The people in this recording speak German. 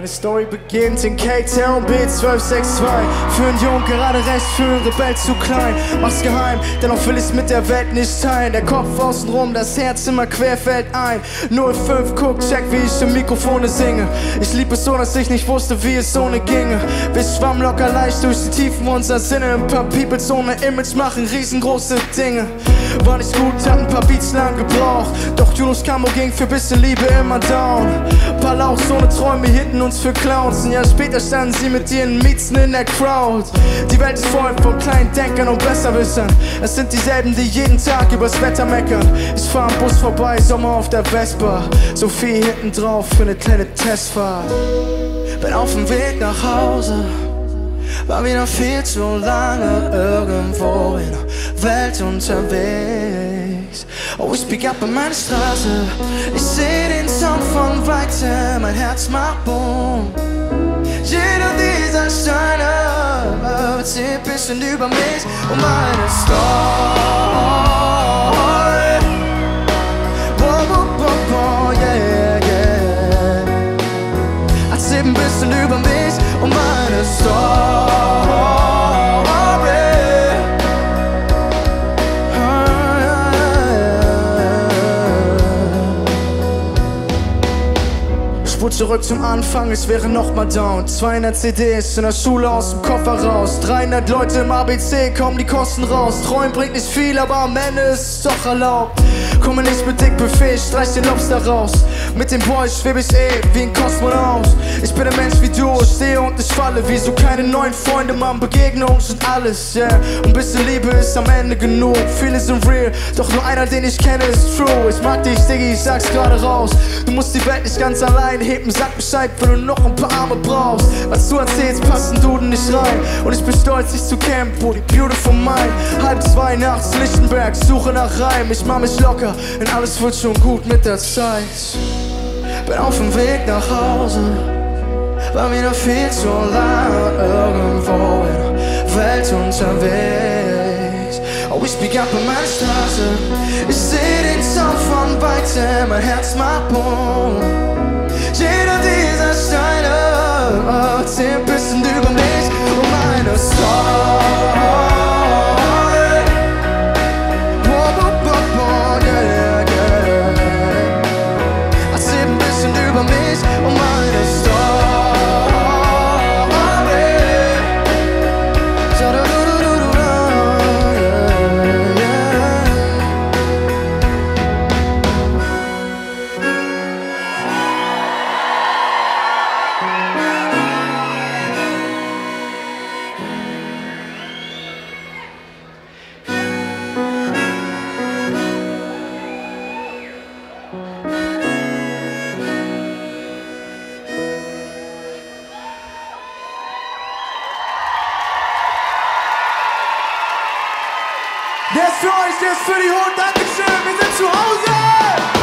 Meine Story beginnt in K-Town B1262. Für einen Jungen gerade recht, für einen Rebell zu klein. Mach's geheim, dennoch will ich's mit der Welt nicht teilen. Der Kopf außenrum, das Herz immer quer fällt ein. 05, guck, check, wie ich im Mikrofone singe. Ich lieb es so, dass ich nicht wusste, wie es ohne ginge. Bis schwamm locker leicht durch die Tiefen unserer Sinne. Ein paar Peoples ohne Image machen riesengroße Dinge. War nicht gut, hat ein paar Beats lang gebraucht. Doch Junos Camo ging für bisschen Liebe immer down. Paar Lauchs ohne Träume hielten uns für Clowns. Ein Jahr später standen sie mit ihren Miezen in der Crowd. Die Welt ist voll von kleinen Denkern und Besserwissern. Es sind dieselben, die jeden Tag übers Wetter meckern. Ich fahr am Bus vorbei, Sommer auf der Vespa. So viel hinten drauf für eine kleine Testfahrt. Bin auf dem Weg nach Hause, war wieder viel zu lange irgendwo in der Welt unterwegs. Oh, ich bieg ab an meine Straße, ich seh den Sound von weitem, mein Herz macht Boom. Jeder dieser Steine erzählt bisschen über mich und meine Story. Wow, wow, wow, wow, yeah, yeah. Erzählt ein bisschen über mich und meine Story. Spur zurück zum Anfang, ich wäre nochmal down. 200 CDs in der Schule aus dem Koffer raus. 300 Leute im ABC, kommen die Kosten raus. Träumen bringt nicht viel, aber am Ende ist es doch erlaubt. Komme nicht mit Dickbuffet, streich den Lobster raus. Mit dem Boy schweb ich wie ein Kosmonaut. Ich bin ein Mensch wie du, ich stehe und ich falle. Wieso keine neuen Freunde, Mann, Begegnungen sind alles, yeah. Und bisschen Liebe ist am Ende genug. Viele sind real, doch nur einer, den ich kenne, ist true. Ich mag dich, Diggi, ich sag's gerade raus. Du musst die Welt nicht ganz allein heben, sag Bescheid, wenn du noch ein paar Arme brauchst. Was du erzählst, passt in Duden nicht rein. Und ich bin stolz, dich zu campen, wo die Beautiful Mind. 1:30 nachts, Lichtenberg, Suche nach Reim. Ich mach mich locker, denn alles wird schon gut mit der Zeit. Bin auf dem Weg nach Hause, war wieder viel zu lange irgendwo in der Welt unterwegs. Oh, ich bieg ab an meine Straße, ich seh den Sound von weitem, mein Herz macht Boom. Jeder dieser Steine erzählt ein bisschen über mich und meine Story. Über mich und meine Story. Der ist für euch, der ist für die Hund. Dankeschön, wir sind zu Hause!